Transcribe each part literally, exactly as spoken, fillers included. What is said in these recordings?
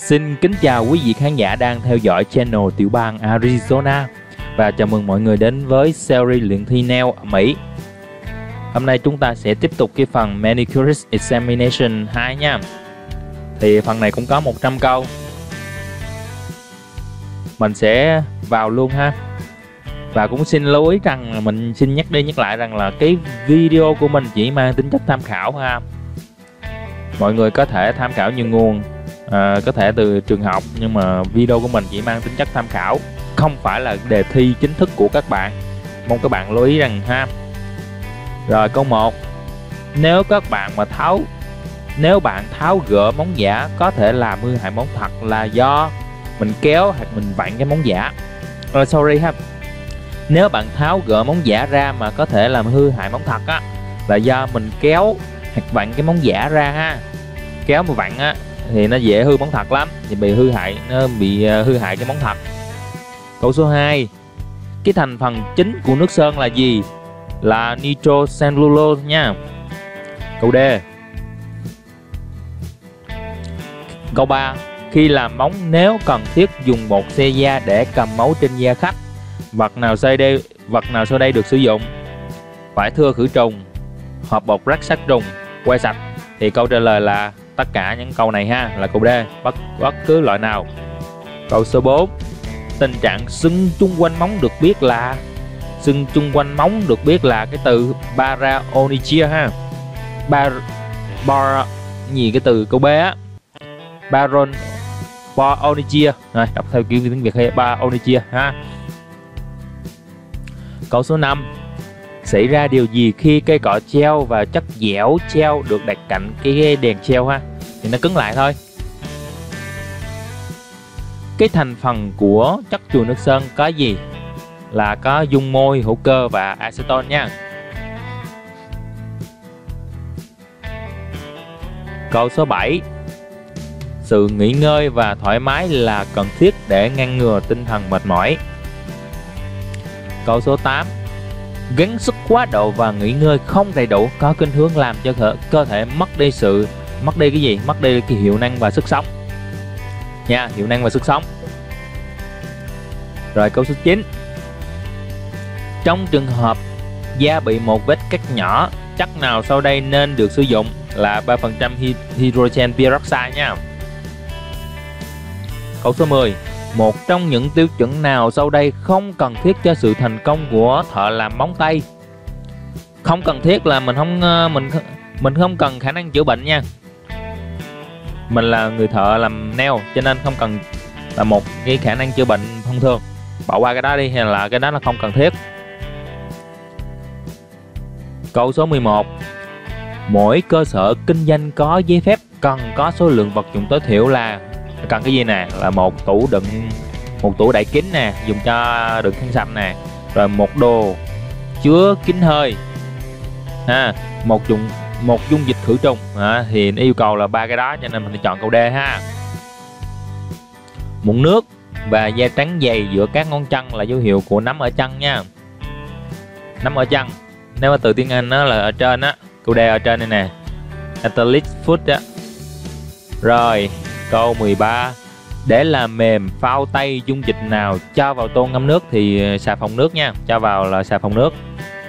Xin kính chào quý vị khán giả đang theo dõi channel Tiểu bang Arizona và chào mừng mọi người đến với series luyện thi nail ở Mỹ. Hôm nay chúng ta sẽ tiếp tục cái phần Manicurist Examination hai nha. Thì phần này cũng có một trăm câu. Mình sẽ vào luôn ha. Và cũng xin lưu ý rằng là mình xin nhắc đi nhắc lại rằng là cái video của mình chỉ mang tính chất tham khảo ha. Mọi người có thể tham khảo nhiều nguồn, à, có thể từ trường học, nhưng mà video của mình chỉ mang tính chất tham khảo, không phải là đề thi chính thức của các bạn. Mong các bạn lưu ý rằng ha. Rồi câu một. Nếu các bạn mà tháo Nếu bạn tháo gỡ móng giả có thể làm hư hại móng thật là do mình kéo hoặc mình vặn cái móng giả. Uh, sorry ha. Nếu bạn tháo gỡ móng giả ra mà có thể làm hư hại móng thật á, là do mình kéo hoặc vặn cái móng giả ra ha. Kéo mà vặn á thì nó dễ hư móng thật lắm, thì bị hư hại nó bị hư hại cái móng thật. Câu số hai. Cái thành phần chính của nước sơn là gì? Là nitrocellulose nha. Câu D. Câu ba. Khi làm móng nếu cần thiết dùng bột xe da để cầm máu trên da khách, vật nào sau đây vật nào sau đây được sử dụng? Vải thưa khử trùng, hộp bột rắc sát trùng, que sạch. Thì câu trả lời là tất cả những câu này ha, là câu D, bất bất cứ loại nào. Câu số bốn. Tình trạng sưng chung quanh móng được biết là sưng chung quanh móng được biết là cái từ Baryonychia ha. Bar bar gì cái từ câu B á. Baron Baryonychia. Rồi đọc theo kiểu tiếng Việt hay Baryonychia ha. Câu số năm. Xảy ra điều gì khi cây cọ treo và chất dẻo treo được đặt cạnh cái đèn treo ha? Thì nó cứng lại thôi. Cái thành phần của chất chùi nước sơn có gì? Là có dung môi, hữu cơ và acetone nha. Câu số bảy. Sự nghỉ ngơi và thoải mái là cần thiết để ngăn ngừa tinh thần mệt mỏi. Câu số tám. Gắng sức quá độ và nghỉ ngơi không đầy đủ có khuynh hướng làm cho cơ, cơ thể mất đi sự mất đi cái gì? Mất đi cái hiệu năng và sức sống. Nha, hiệu năng và sức sống. Rồi câu số chín. Trong trường hợp da bị một vết cắt nhỏ, chất nào sau đây nên được sử dụng? Là ba phần trăm hydrogen peroxide nha. Câu số mười. Một trong những tiêu chuẩn nào sau đây không cần thiết cho sự thành công của thợ làm móng tay? Không cần thiết là mình không mình mình không cần khả năng chữa bệnh nha. Mình là người thợ làm nail cho nên không cần là một cái khả năng chữa bệnh thông thường. Bỏ qua cái đó đi, hay là cái đó là không cần thiết. Câu số mười một. Mỗi cơ sở kinh doanh có giấy phép cần có số lượng vật dụng tối thiểu là cần cái gì nè? Là một tủ đựng một tủ đậy kín nè, dùng cho đựng khăn sạch nè, rồi một đồ chứa kín hơi ha, một dụng một dung dịch khử trùng à, thì nó yêu cầu là ba cái đó, cho nên mình chọn câu D ha. Mụn nước và da trắng dày giữa các ngón chân là dấu hiệu của nấm ở chân nha. Nấm ở chân, nếu mà từ tiếng Anh nó là ở trên á, câu D ở trên đây nè, athlete foot á. Rồi câu mười ba. Để làm mềm phao tay dung dịch nào cho vào tô ngâm nước? Thì xà phòng nước nha, cho vào là xà phòng nước.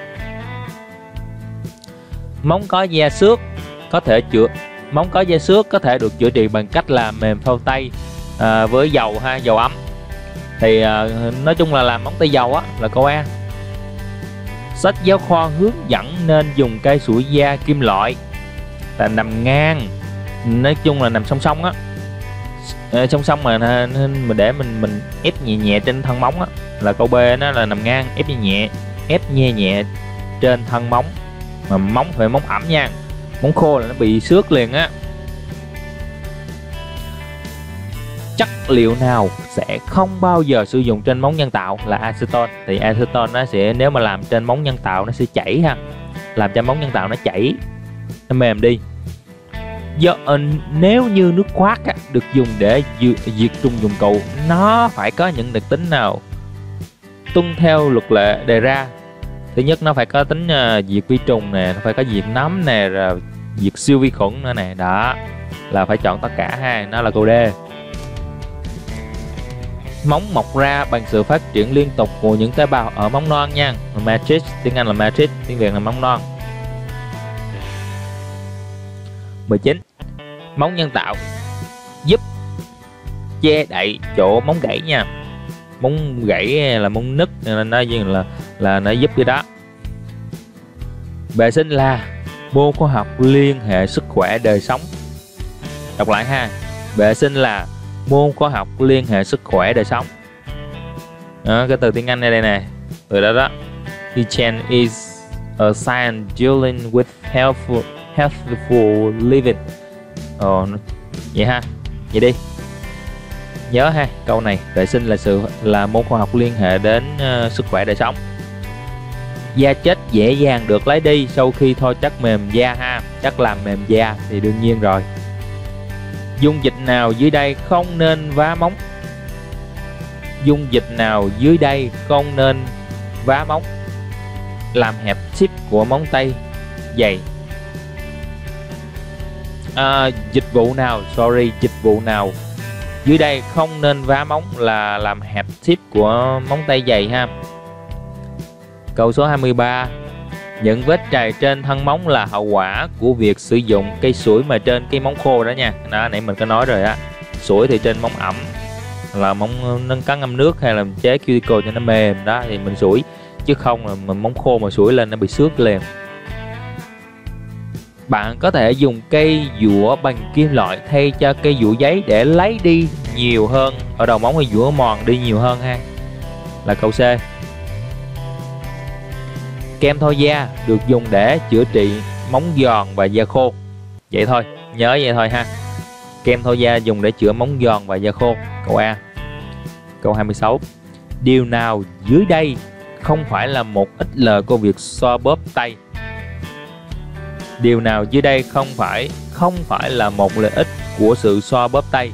Móng có da xước có thể chữa móng có da xước có thể được chữa trị bằng cách làm mềm phao tay à, với dầu ha, dầu ấm. Thì à, nói chung là làm móng tay dầu á, là câu A. Sách giáo khoa hướng dẫn nên dùng cây sủi da kim loại là nằm ngang, nói chung là nằm song song á, à, song song mà nên mình để mình mình ép nhẹ nhẹ trên thân móng á, là câu B, nó là nằm ngang, ép nhẹ nhẹ ép nhẹ nhẹ trên thân móng, mà móng phải móng ẩm nha, móng khô là nó bị xước liền á. Chất liệu nào sẽ không bao giờ sử dụng trên móng nhân tạo? Là acetone. Thì acetone nó sẽ, nếu mà làm trên móng nhân tạo nó sẽ chảy ha, làm cho móng nhân tạo nó chảy, nó mềm đi. Do uh, nếu như nước khoát á, được dùng để diệt trùng dụng cụ, nó phải có những đặc tính nào tuân theo luật lệ đề ra? Thứ nhất, nó phải có tính uh, diệt vi trùng nè, nó phải có diệt nấm nè, rồi diệt siêu vi khuẩn nữa nè. Đó là phải chọn tất cả ha, nó là câu D. Móng mọc ra bằng sự phát triển liên tục của những tế bào ở móng non nha. Matrix, tiếng Anh là matrix, tiếng Việt là móng non. mười chín. Móng nhân tạo giúp che đậy chỗ móng gãy nha. Móng gãy là móng nứt nên nó là là nó giúp cái đó. Vệ sinh là môn khoa học liên hệ sức khỏe đời sống. Đọc lại ha. Vệ sinh là môn khoa học liên hệ sức khỏe đời sống. Đó, cái từ tiếng Anh này đây nè, từ đó đó. Hygiene is a science dealing with healthful, healthful living. Ồ, vậy ha, vậy đi. Nhớ ha, câu này, vệ sinh là sự là môn khoa học liên hệ đến uh, sức khỏe đời sống. Da chết dễ dàng được lấy đi sau khi thôi chất mềm da ha, chất làm mềm da thì đương nhiên rồi. Dung dịch nào dưới đây không nên vá móng? Dung dịch nào dưới đây không nên vá móng? Làm hẹp tip của móng tay dày. À, dịch vụ nào, sorry, dịch vụ nào dưới đây không nên vá móng là làm hẹp tip của móng tay dày ha. Câu số hai mươi ba. Những vết trầy trên thân móng là hậu quả của việc sử dụng cây sủi mà trên cái móng khô đó nha. Đó, nãy mình có nói rồi á. Sủi thì trên móng ẩm là móng nâng cắn ngâm nước hay là chế cuticle cho nó mềm đó thì mình sủi, chứ không là mình móng khô mà sủi lên nó bị xước liền. Bạn có thể dùng cây dũa bằng kim loại thay cho cây dũa giấy để lấy đi nhiều hơn ở đầu móng, hay dũa mòn đi nhiều hơn ha. Là câu C. Kem thôi da được dùng để chữa trị móng giòn và da khô. Vậy thôi, nhớ vậy thôi ha. Kem thôi da dùng để chữa móng giòn và da khô. Câu A. Câu hai mươi sáu. Điều nào dưới đây không phải là một ít lời của việc xoa bóp tay? Điều nào dưới đây không phải không phải là một lợi ích của sự xoa bóp tay?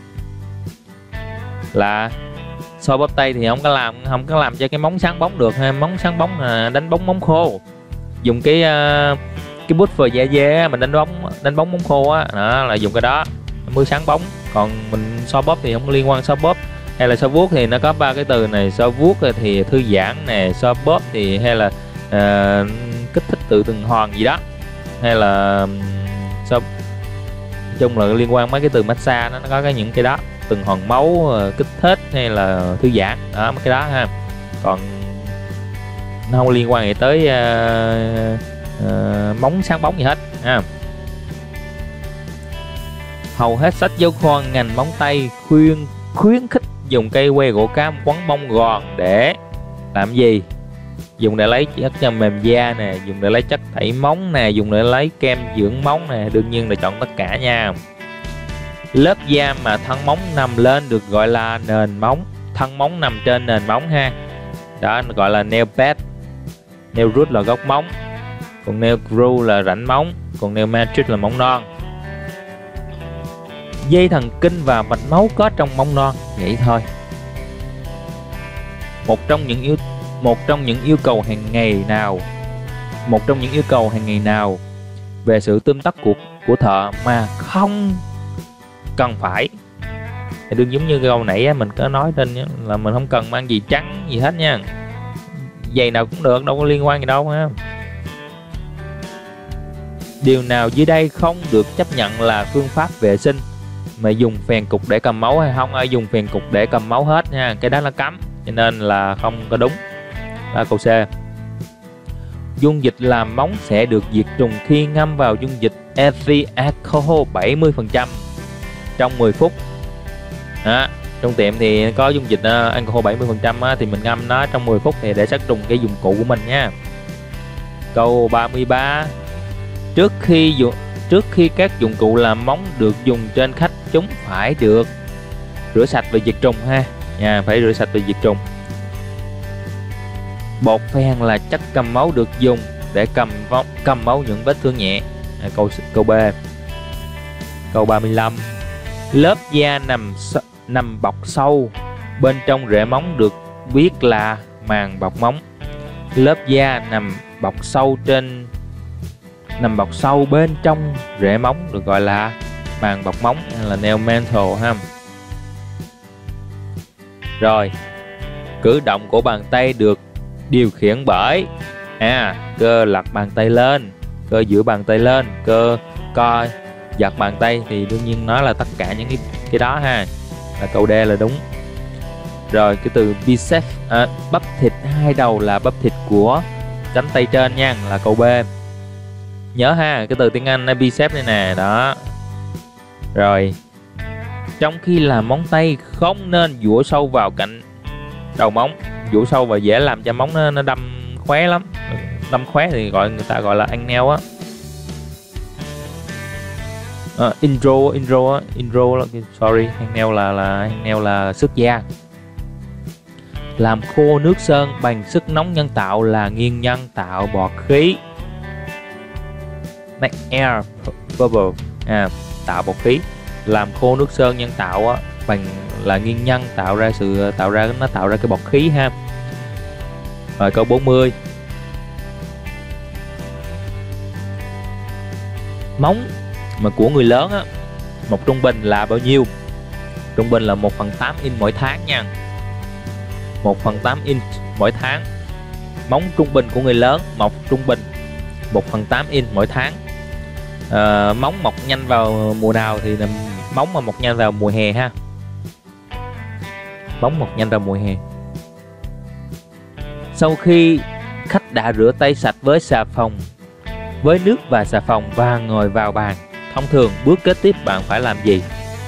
Là xoa bóp tay thì không có làm không có làm cho cái móng sáng bóng được ha. Móng sáng bóng là đánh bóng móng khô. Dùng cái uh, cái bút phờ da dê mình đánh bóng đánh bóng móng khô á, đó là dùng cái đó mới sáng bóng. Còn mình xoa bóp thì không liên quan. Xoa bóp hay là xoa vuốt thì nó có ba cái từ này. Xoa vuốt thì thư giãn nè, xoa bóp thì hay là uh, kích thích tự tuần hoàn gì đó, hay là xoa, chung là liên quan mấy cái từ massage nó, nó có cái những cái đó, tuần hoàn máu, kích thích hay là thư giãn đó, mấy cái đó ha. Còn nó không liên quan gì tới uh, uh, móng sáng bóng gì hết ha. Hầu hết sách giáo khoa ngành móng tay khuyên khuyến khích dùng cây que gỗ cam quấn bông gòn để làm gì? Dùng để lấy chất cho mềm da nè, dùng để lấy chất tẩy móng nè, dùng để lấy kem dưỡng móng nè, đương nhiên là chọn tất cả nha. Lớp da mà thân móng nằm lên được gọi là nền móng. Thân móng nằm trên nền móng ha. Đó gọi là nail bed. Nail root là gốc móng, còn nail groove là rãnh móng, còn nail matrix là móng non. Dây thần kinh và mạch máu có trong móng non, vậy thôi. Một trong những yếu một trong những yêu cầu hàng ngày nào một trong những yêu cầu hàng ngày nào về sự tươm tất của của thợ mà không cần phải, thì đương giống như câu nãy mình có nói trên là mình không cần mang gì trắng gì hết nha, giày nào cũng được, đâu có liên quan gì đâu ha. Điều nào dưới đây không được chấp nhận là phương pháp vệ sinh mà dùng phèn cục để cầm máu? Hay không ai dùng phèn cục để cầm máu hết nha, cái đó là cấm, cho nên là không có đúng. Đó, câu C. Dung dịch làm móng sẽ được diệt trùng khi ngâm vào dung dịch ethyl alcohol bảy mươi phần trăm trong mười phút. Đó, trong tiệm thì có dung dịch uh, alcohol bảy mươi phần trăm thì mình ngâm nó trong mười phút thì để sát trùng cái dụng cụ của mình nha. Câu ba mươi ba. Trước khi dùng trước khi các dụng cụ làm móng được dùng trên khách, chúng phải được rửa sạch và diệt trùng ha. Nha, phải rửa sạch và diệt trùng. Bột phèn là chất cầm máu được dùng để cầm máu, cầm máu những vết thương nhẹ. À, câu câu B. Câu ba mươi lăm. Lớp da nằm nằm bọc sâu bên trong rễ móng được biết là màng bọc móng. Lớp da nằm bọc sâu trên nằm bọc sâu bên trong rễ móng được gọi là màng bọc móng hay là nail mantle ha. Rồi, cử động của bàn tay được điều khiển bởi à, cơ lật bàn tay lên, cơ giữ bàn tay lên, cơ co giật bàn tay, thì đương nhiên nói là tất cả những cái, cái đó ha, là câu D là đúng. Rồi cái từ bicep, à, bắp thịt hai đầu là bắp thịt của cánh tay trên nha, là câu B. Nhớ ha, cái từ tiếng Anh là bicep này nè, đó. Rồi, trong khi làm móng tay không nên dũa sâu vào cạnh đầu móng, dũa sâu và dễ làm cho móng nó, nó đâm khóe lắm. Đâm khóe thì gọi người ta gọi là ăn neo á. À, intro, intro, intro, sorry, ăn neo là là ăn neo là sức da. Làm khô nước sơn bằng sức nóng nhân tạo là nguyên nhân tạo bọt khí. Air bubble, à, tạo bọt khí. Làm khô nước sơn nhân tạo á, bằng là nguyên nhân tạo ra sự tạo ra nó tạo ra cái bọt khí ha. Rồi câu bốn mươi. Móng mà của người lớn á, một trung bình là bao nhiêu? Trung bình là một phần tám inch mỗi tháng nha. một phần tám inch mỗi tháng. Móng trung bình của người lớn, mọc trung bình một phần tám inch mỗi tháng. À, móng mọc nhanh vào mùa nào thì là móng mà mọc nhanh vào mùa hè ha. Móng mọc nhanh vào mùa hè. Sau khi khách đã rửa tay sạch với xà phòng, với nước và xà phòng và ngồi vào bàn, thông thường bước kế tiếp bạn phải làm gì?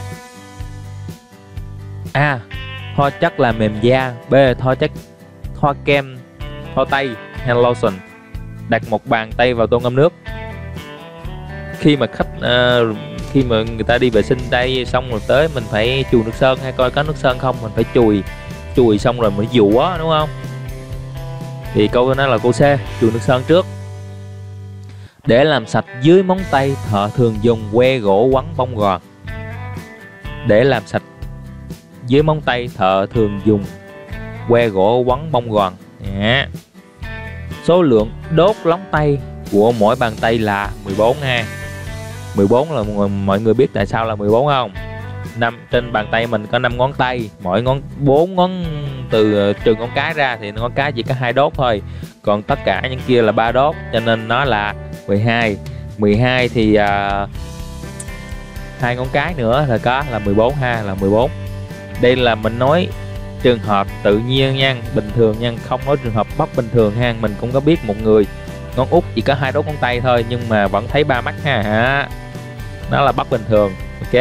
A. Thoa chất làm mềm da. B. Thoa chất thoa kem, thoa tay hand lotion. Đặt một bàn tay vào tô ngâm nước. Khi mà khách uh, khi mà người ta đi vệ sinh tay xong rồi tới mình phải chùi nước sơn hay coi có nước sơn không, mình phải chùi chùi xong rồi mới dũa, đúng không? Thì câu đó là câu C, chùi nước sơn trước. Để làm sạch dưới móng tay, thợ thường dùng que gỗ quấn bông gòn. Để làm sạch dưới móng tay, thợ thường dùng que gỗ quấn bông gòn. Yeah. Số lượng đốt lóng tay của mỗi bàn tay là mười bốn ha. mười bốn là mọi người biết tại sao là mười bốn không? Năm trên bàn tay mình có năm ngón tay, mỗi ngón bốn ngón từ trừ ngón cái ra thì ngón cái chỉ có hai đốt thôi. Còn tất cả những kia là ba đốt, cho nên nó là mười hai. mười hai thì uh, hai ngón cái nữa là có là mười bốn ha, là mười bốn. Đây là mình nói trường hợp tự nhiên nha, bình thường nha, không nói trường hợp bất bình thường ha. Mình cũng có biết một người ngón út chỉ có hai đốt ngón tay thôi nhưng mà vẫn thấy ba mắt ha. À, nó là bất bình thường. Ok.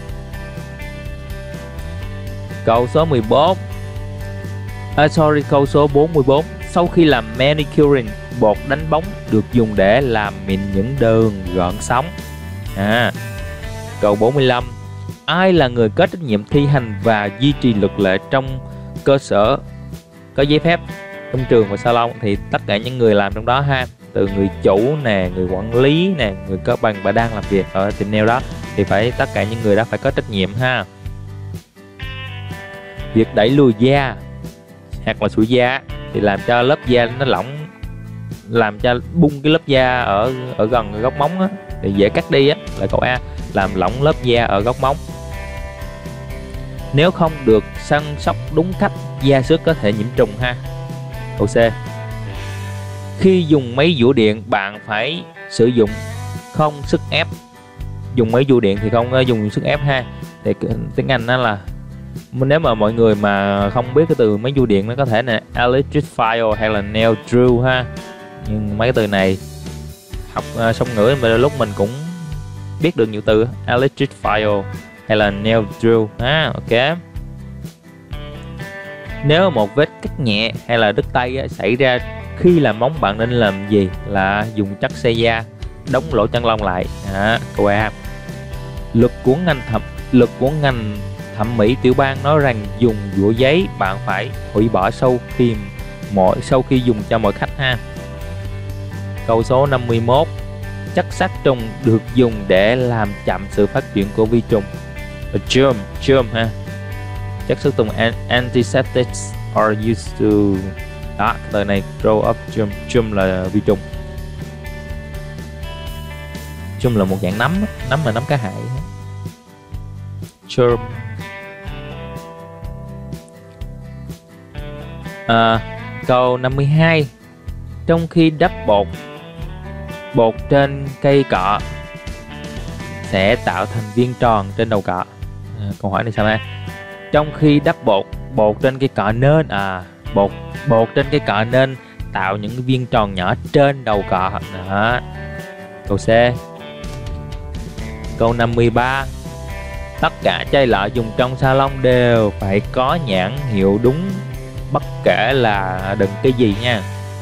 Câu số mười bốn. À, sorry, câu số bốn mươi bốn. Sau khi làm manicuring, bột đánh bóng được dùng để làm mịn những đường gợn sóng. À, câu bốn mươi lăm. Ai là người có trách nhiệm thi hành và duy trì luật lệ trong cơ sở có giấy phép, trong trường và salon? Thì tất cả những người làm trong đó ha, từ người chủ nè, người quản lý nè, người có bằng và đang làm việc ở tiệm nail đó, thì phải tất cả những người đó phải có trách nhiệm ha. Việc đẩy lùi da hoặc là sủi da thì làm cho lớp da nó lỏng, làm cho bung cái lớp da ở ở gần góc móng á, thì dễ cắt đi á, là câu A, làm lỏng lớp da ở góc móng. Nếu không được săn sóc đúng cách, da xước có thể nhiễm trùng ha. Câu C. Khi dùng máy dũa điện, bạn phải sử dụng không sức ép. Dùng máy dũa điện thì không dùng sức ép ha. Thì tiếng Anh đó là, nếu mà mọi người mà không biết cái từ máy dũa điện, nó có thể là electric file hay là nail drill ha. Nhưng mấy cái từ này học uh, song ngữ mà lúc mình cũng biết được nhiều từ, electric file hay là nail drill ha. Ok. Nếu một vết cắt nhẹ hay là đứt tay á, xảy ra khi làm móng, bạn nên làm gì? Là dùng chất xe da đóng lỗ chân lông lại. À, câu A. Luật của ngành thẩm luật của ngành thẩm mỹ tiểu bang nói rằng dùng dũa giấy bạn phải hủy bỏ sau khi mọi sau khi dùng cho mọi khách ha. Câu số năm mươi mốt. Chất sát trùng được dùng để làm chậm sự phát triển của vi trùng. Germ, germ ha. Chất sát trùng antiseptics are used to, đó, từ này grow up germ. Germ là vi trùng. Germ là một dạng nấm, nấm là nấm cá hại. Germ. À, câu năm mươi hai. Trong khi đắp bột bột trên cây cọ sẽ tạo thành viên tròn trên đầu cọ. À, câu hỏi này sao ha? Trong khi đắp bột bột trên cây cọ nên à bột bột trên cây cọ nên tạo những viên tròn nhỏ trên đầu cọ. Đó. Câu C. Câu năm mươi ba. Tất cả chai lọ dùng trong salon đều phải có nhãn hiệu đúng bất kể là đựng cái gì nha.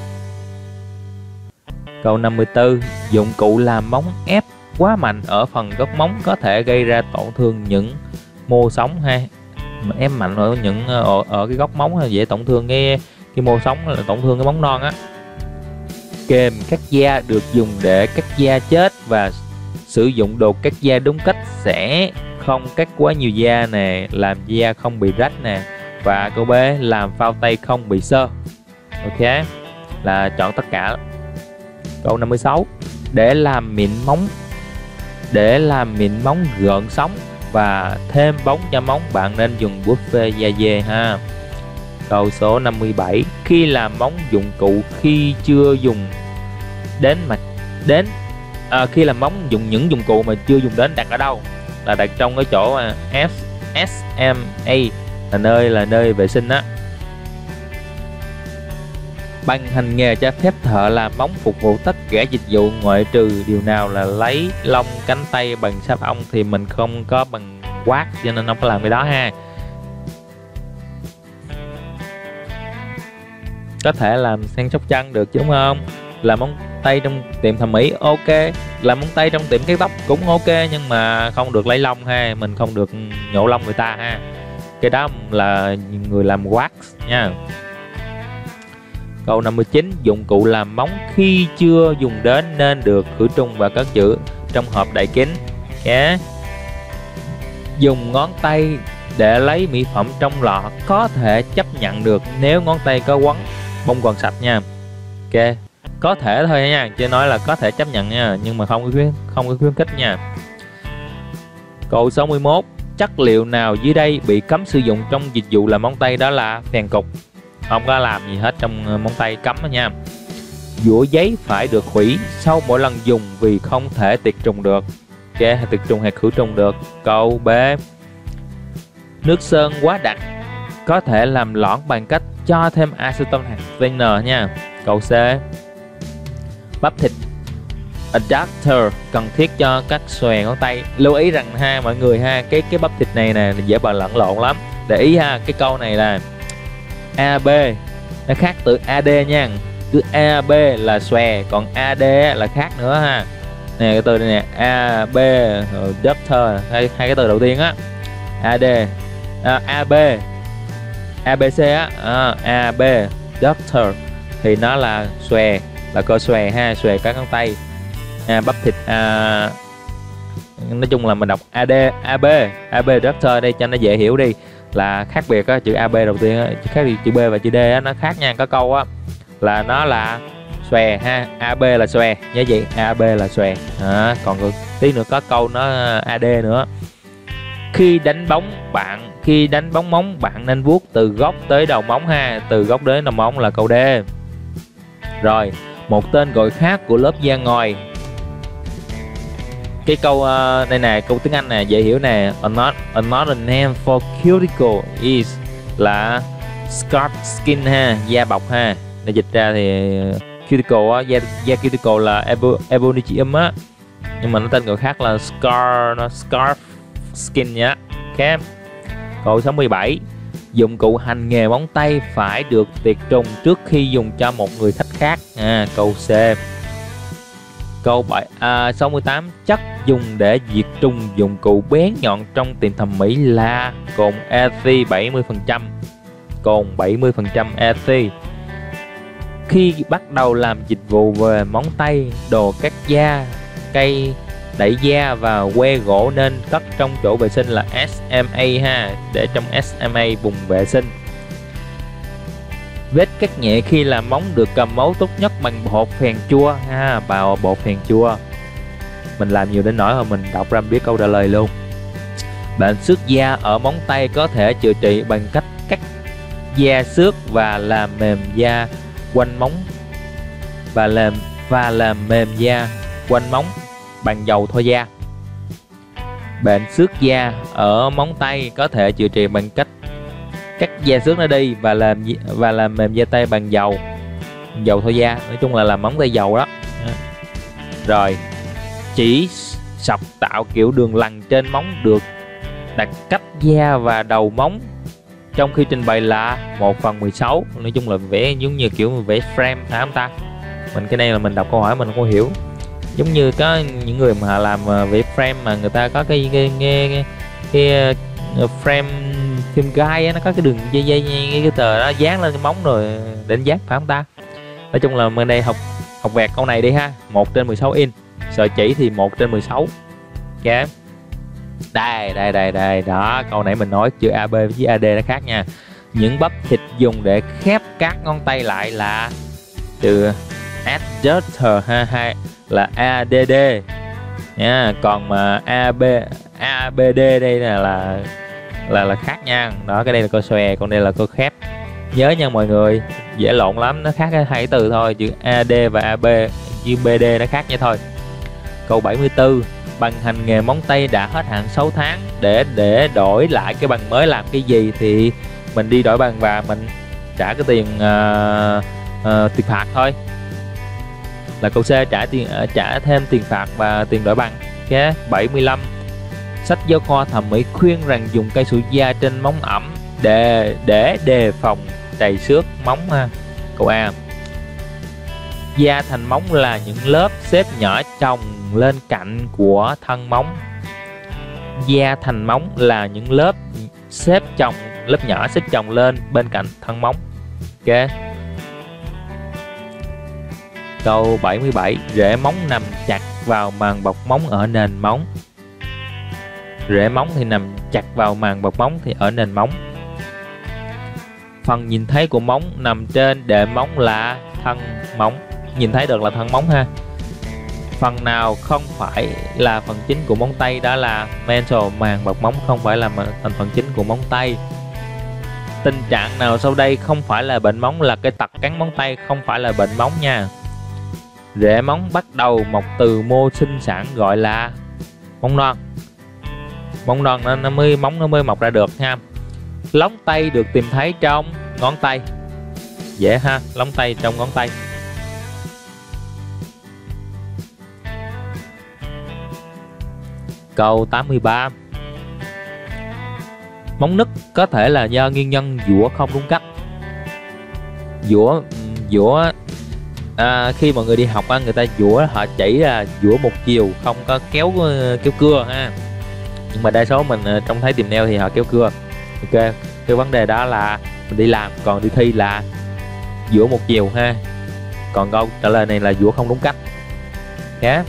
Câu năm mươi tư. Dụng cụ làm móng ép quá mạnh ở phần gốc móng có thể gây ra tổn thương những mô sống ha. Ép mạnh ở những ở, ở cái góc móng dễ tổn thương cái cái mô sống, là tổn thương cái móng non á. Kềm cắt da được dùng để cắt da chết và sử dụng đồ cắt da đúng cách sẽ không cắt quá nhiều da nè, làm da không bị rách nè. Và câu B. Làm phao tay không bị xơ. Ok, là chọn tất cả. Câu năm mươi sáu. Để làm mịn móng Để làm mịn móng gợn sóng và thêm bóng cho móng, bạn nên dùng bút phê da dê ha. Câu số năm mươi bảy. Khi làm móng dụng cụ khi chưa dùng đến mà đến à, khi làm móng dùng những dụng cụ mà chưa dùng đến đặt ở đâu? Là đặt trong cái chỗ F S M A, là nơi là nơi vệ sinh á. Bằng hành nghề cho phép thợ làm móng phục vụ tất cả dịch vụ ngoại trừ điều nào là lấy lông cánh tay bằng sáp ong, thì mình không có bằng quát cho nên không có làm cái đó ha. Có thể làm săn sóc chân được chứ đúng không? Làm móng tay trong tiệm thẩm mỹ ok, làm móng tay trong tiệm cắt tóc cũng ok, nhưng mà không được lấy lông ha, mình không được nhổ lông người ta ha. Cái đó là người làm wax nha. Câu năm mươi chín. Dụng cụ làm móng khi chưa dùng đến nên được khử trùng và cất giữ trong hộp đậy kín. Yeah. Dùng ngón tay để lấy mỹ phẩm trong lọ có thể chấp nhận được nếu ngón tay có quấn bông còn sạch nha. Ok, có thể thôi nha, chưa nói là có thể chấp nhận nha, nhưng mà không có khuyến không có khuyến khích nha. Câu sáu mươi mốt. Chất liệu nào dưới đây bị cấm sử dụng trong dịch vụ làm móng tay? Đó là phèn cục, không có làm gì hết trong móng tay, cấm đó nha. Dũa giấy phải được hủy sau mỗi lần dùng vì không thể tiệt trùng được. Ok, tiệt trùng hay khử trùng được. Câu B. Nước sơn quá đặc có thể làm loãng bằng cách cho thêm acetone hoặc thinner nha. Câu C. Bắp thịt adapter cần thiết cho các xòe ngón tay. Lưu ý rằng ha mọi người ha, cái cái bắp thịt này nè dễ bị lẫn lộn lắm. Để ý ha, cái câu này là a bê nó khác từ a đê nha. Cứ a bê là xòe, còn a đê là khác nữa ha. Nè cái từ này nè, a bê adapter, hai, hai cái từ đầu tiên á. a đê à, a bê a bê xê á, à, a bê adapter thì nó là xòe, là cơ xòe ha, xòe các ngón tay. À, bắp thịt à, nói chung là mình đọc a đê, a bê, a bê adapter đây cho nó dễ hiểu đi, là khác biệt á, chữ a bê đầu tiên á, khác biệt chữ B và chữ D á, nó khác nha. Có câu á là nó là xòe ha, a bê là xòe, nhớ vậy, a bê là xòe. À, còn tí nữa có câu nó a đê nữa. Khi đánh bóng bạn khi đánh bóng móng bạn nên vuốt từ gốc tới đầu móng ha, từ gốc đến đầu móng là câu D. Rồi, một tên gọi khác của lớp da ngòi. Cái câu uh, đây nè, câu tiếng Anh nè, dễ hiểu nè. Another, another name for cuticle is là scarf skin ha, da bọc ha. Để dịch ra thì cuticle á, da, da cuticle là Ebonichium á, nhưng mà nó tên gọi khác là scar nó scarf skin nhá. Ok. Câu sáu mươi bảy. Dụng cụ hành nghề móng tay phải được tiệt trùng trước khi dùng cho một người khách khác. À, câu C. Câu bảy, à, sáu mươi tám. Chất dùng để diệt trùng dụng cụ bén nhọn trong tiệm thẩm mỹ là cồn ethy bảy mươi phần trăm. Cồn bảy mươi phần trăm ethy. Khi bắt đầu làm dịch vụ về móng tay, đồ cắt da, cây đẩy da và que gỗ nên cất trong chỗ vệ sinh là ét em a ha, để trong ét em a vùng vệ sinh. Vết cắt nhẹ khi làm móng được cầm máu tốt nhất bằng bột phèn chua ha, bào bột phèn chua. Mình làm nhiều đến nỗi mà mình đọc ra biết câu trả lời luôn. Bệnh xước da ở móng tay có thể chữa trị bằng cách cắt da xước và làm mềm da quanh móng và làm và làm mềm da quanh móng bằng dầu thoa da. Bệnh xước da ở móng tay có thể chữa trị bằng cách cắt da xước nó đi và làm và làm mềm da tay bằng dầu dầu thoa da. Nói chung là làm móng tay dầu đó. Rồi, chỉ sọc tạo kiểu đường lằn trên móng được đặt cách da và đầu móng, trong khi trình bày là một phần mười sáu. Nói chung là vẽ giống như kiểu vẽ frame phải không ta? Mình cái này là mình đọc câu hỏi mình không hiểu. Giống như có những người mà làm vẽ frame mà người ta có cái cái cái, cái, cái, cái frame phim gai á, nó có cái đường dây dây cái, cái tờ đó dán lên cái móng rồi định dán phải không ta? Nói chung là bên đây học học vẹt câu này đi ha. Một trên mười sáu inch, sợi chỉ thì một trên mười sáu. Ok. Đây đây đây đây đó, câu nãy mình nói chữ a bê với a đê nó khác nha. Những bắp thịt dùng để khép các ngón tay lại là từ adductor ha, hay là a đê đê nha. Còn mà a bê a bê đê đây là là là, là khác nha. Đó, cái đây là cơ xòe, còn đây là cơ khép. Nhớ nha mọi người, dễ lộn lắm, nó khác hai từ thôi, chữ a đê và a bê chữ bê đê nó khác nhau thôi. Câu bảy mươi tư, bằng hành nghề móng tay đã hết hạn sáu tháng, để để đổi lại cái bằng mới làm cái gì? Thì mình đi đổi bằng và mình trả cái tiền uh, uh, tiền phạt thôi. Là câu C, trả tiền uh, trả thêm tiền phạt và tiền đổi bằng. Ok. bảy mươi lăm, sách giáo khoa thẩm mỹ khuyên rằng dùng cây sủi da trên móng ẩm để để đề phòng trầy xước móng ha. Câu A, da thành móng là những lớp xếp nhỏ chồng lên cạnh của thân móng. Da thành móng là những lớp xếp chồng lớp nhỏ xếp chồng lên bên cạnh thân móng. Ok. Câu bảy mươi bảy, rễ móng nằm chặt vào màng bọc móng ở nền móng. Rễ móng thì nằm chặt vào màng bọc móng thì ở nền móng. Phần nhìn thấy của móng nằm trên đệm móng là thân móng. Nhìn thấy được là thân móng ha. Phần nào không phải là phần chính của móng tay, đó là mental, màng bọc móng không phải là thành phần chính của móng tay. Tình trạng nào sau đây không phải là bệnh móng? Là cái tật cắn móng tay không phải là bệnh móng nha. Rễ móng bắt đầu mọc từ mô sinh sản gọi là móng non. Móng non nó, nó mới móng nó mới mọc ra được ha. Lóng tay được tìm thấy trong ngón tay. Dễ ha, lóng tay trong ngón tay. Câu tám mươi ba, móng nứt có thể là do nguyên nhân dũa không đúng cách. Dũa dũa à, khi mọi người đi học á, người ta dũa họ chỉ là dũa một chiều, không có kéo kéo cưa ha. Nhưng mà đa số mình trong thấy tìm nail thì họ kéo cưa. Ok, cái vấn đề đó là mình đi làm, còn đi thi là dũa một chiều ha. Còn câu trả lời này là dũa không đúng cách. Yeah.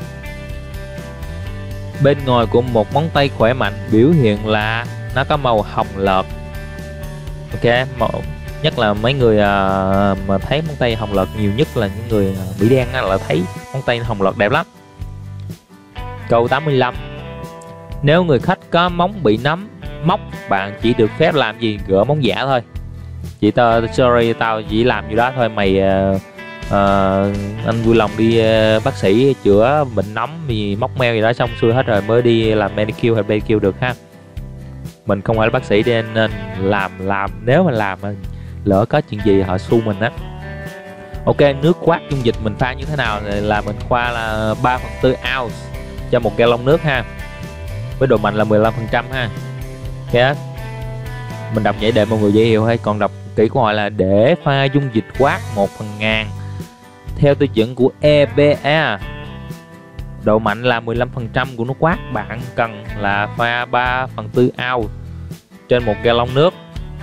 Bên ngoài của một móng tay khỏe mạnh biểu hiện là nó có màu hồng lợt. Ok, màu, nhất là mấy người uh, mà thấy móng tay hồng lợt nhiều nhất là những người uh, bị đen á, là thấy móng tay hồng lợt đẹp lắm. Câu tám mươi lăm, nếu người khách có móng bị nấm móc, bạn chỉ được phép làm gì? Gỡ móng giả thôi. Chị tao sorry, tao chỉ làm gì đó thôi mày. Uh, uh, anh vui lòng đi uh, bác sĩ chữa bệnh nấm vì móc meo gì đó xong xuôi hết rồi mới đi làm manicure hay pedicure được ha. Mình không phải là bác sĩ nên, nên làm làm nếu mà làm lỡ có chuyện gì họ su mình á. Ok, nước quát dung dịch mình pha như thế nào là mình pha là ba phần tư ounce cho một gallon nước ha, với độ mạnh là mười lăm phần trăm ha. Okay. Mình đọc vậy để mọi người dễ hiểu hay còn đọc kỹ câu hỏi là để pha dung dịch quát một phần ngàn theo tiêu chuẩn của e bê a, độ mạnh là mười lăm phần trăm của nước quát, bạn cần là pha ba phần tư ounce trên một gallon nước.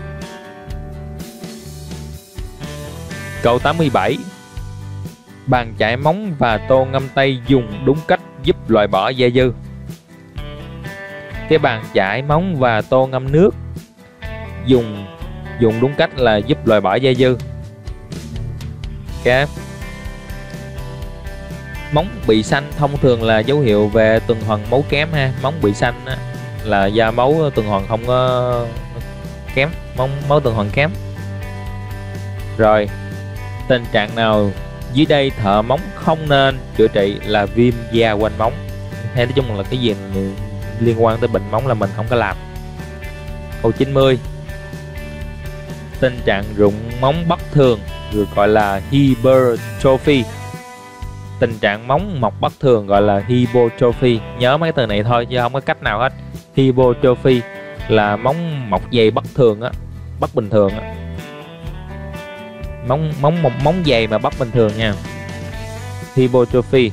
Câu tám mươi bảy, bàn chải móng và tô ngâm tay dùng đúng cách giúp loại bỏ da dư. Cái bàn chải móng và tô ngâm nước dùng dùng đúng cách là giúp loại bỏ da dư. Okay. Móng bị xanh thông thường là dấu hiệu về tuần hoàn máu kém ha. Móng bị xanh á, là do máu tuần hoàn không có kém, móng máu tuần hoàn kém. Rồi, tình trạng nào dưới đây thợ móng không nên chữa trị là viêm da quanh móng, hay nói chung là cái gì liên quan tới bệnh móng là mình không có làm. Câu chín mươi, tình trạng rụng móng bất thường được gọi là hypertrophy. Tình trạng móng mọc bất thường gọi là hypertrophy. Nhớ mấy cái từ này thôi chứ không có cách nào hết. Hypertrophy là móng mọc dày bất thường á, bất bình thường á. Móng móng một móng dày mà bất bình thường nha. Hypertrophy.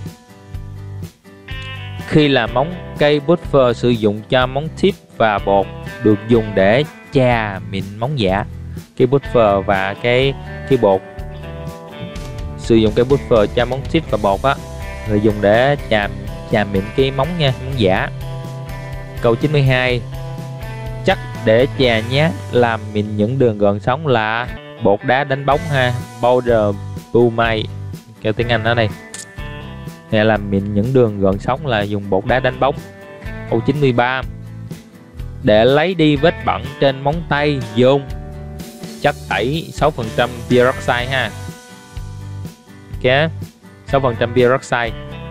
Khi làm móng, cây buffer sử dụng cho móng tip và bột được dùng để chà mịn móng giả. Cái buffer và cái cái bột, sử dụng cái buffer cho móng tip và bột á, rồi dùng để chà chà mịn cái móng nha, móng giả. Câu chín mươi hai, chắc để chà nhát làm mịn những đường gợn sóng là bột đá đánh bóng ha, powder plumite, kêu tiếng Anh ở đây. Để làm mịn những đường gợn sóng là dùng bột đá đánh bóng. Câu chín mươi ba, để lấy đi vết bẩn trên móng tay dùng chất tẩy sáu phần trăm peroxide ha. Ok, sáu phần trăm peroxide.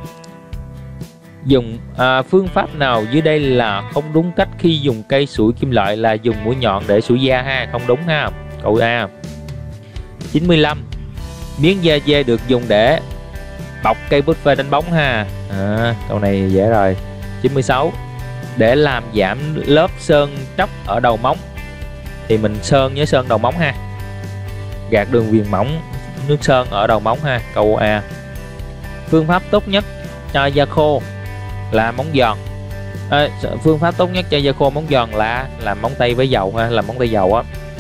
Dùng à, phương pháp nào dưới đây là không đúng cách khi dùng cây sủi kim loại là dùng mũi nhọn để sủi da ha, không đúng ha. Câu A. chín mươi lăm, miếng da dê được dùng để bọc cây buffer đánh bóng ha. À, câu này dễ rồi. chín mươi sáu, để làm giảm lớp sơn tróc ở đầu móng thì mình sơn với sơn đầu móng ha, gạt đường viền mỏng nước sơn ở đầu móng ha. Câu A. Phương pháp tốt nhất cho da khô là móng giòn. À, phương pháp tốt nhất cho da khô móng giòn là làm móng tay với dầu ha, làm móng tay dầu á.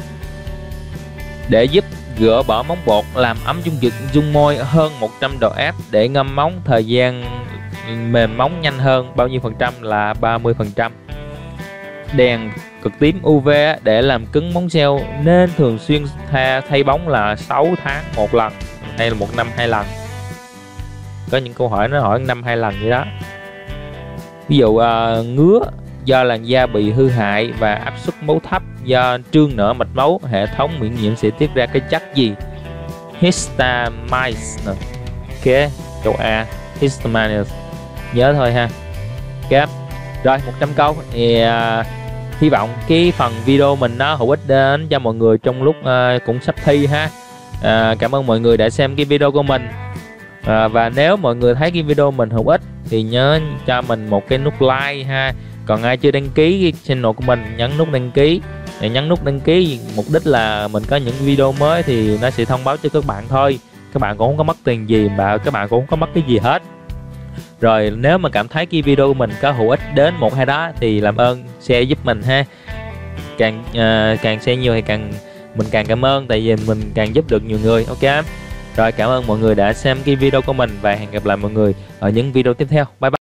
Để giúp gỡ bỏ móng bột, làm ấm dung dịch dung môi hơn một trăm độ ép để ngâm móng, thời gian mềm móng nhanh hơn bao nhiêu phần trăm là ba mươi phần trăm. Đèn cực tím u vê để làm cứng móng xeo nên thường xuyên thay, thay bóng là sáu tháng một lần hay là một năm hai lần. Có những câu hỏi nó hỏi năm hai lần vậy đó. Ví dụ uh, ngứa do làn da bị hư hại và áp suất máu thấp do trương nở mạch máu, hệ thống miễn nhiễm sẽ tiết ra cái chất gì? Histamine. Ok, câu A, histamine. Nhớ thôi ha. Ok, rồi một trăm câu thì uh, hy vọng cái phần video mình nó hữu ích đến cho mọi người trong lúc uh, cũng sắp thi ha. Uh, cảm ơn mọi người đã xem cái video của mình. Uh, và nếu mọi người thấy cái video mình hữu ích thì nhớ cho mình một cái nút like ha. Còn ai chưa đăng ký cái channel của mình, nhấn nút đăng ký. Để nhấn nút đăng ký mục đích là mình có những video mới thì nó sẽ thông báo cho các bạn thôi. Các bạn cũng không có mất tiền gì mà các bạn cũng không có mất cái gì hết. Rồi nếu mà cảm thấy cái video của mình có hữu ích đến một hay đó thì làm ơn share giúp mình ha. Càng uh, càng share nhiều thì càng mình càng cảm ơn, tại vì mình càng giúp được nhiều người. Ok. Rồi cảm ơn mọi người đã xem cái video của mình và hẹn gặp lại mọi người ở những video tiếp theo. Bye bye.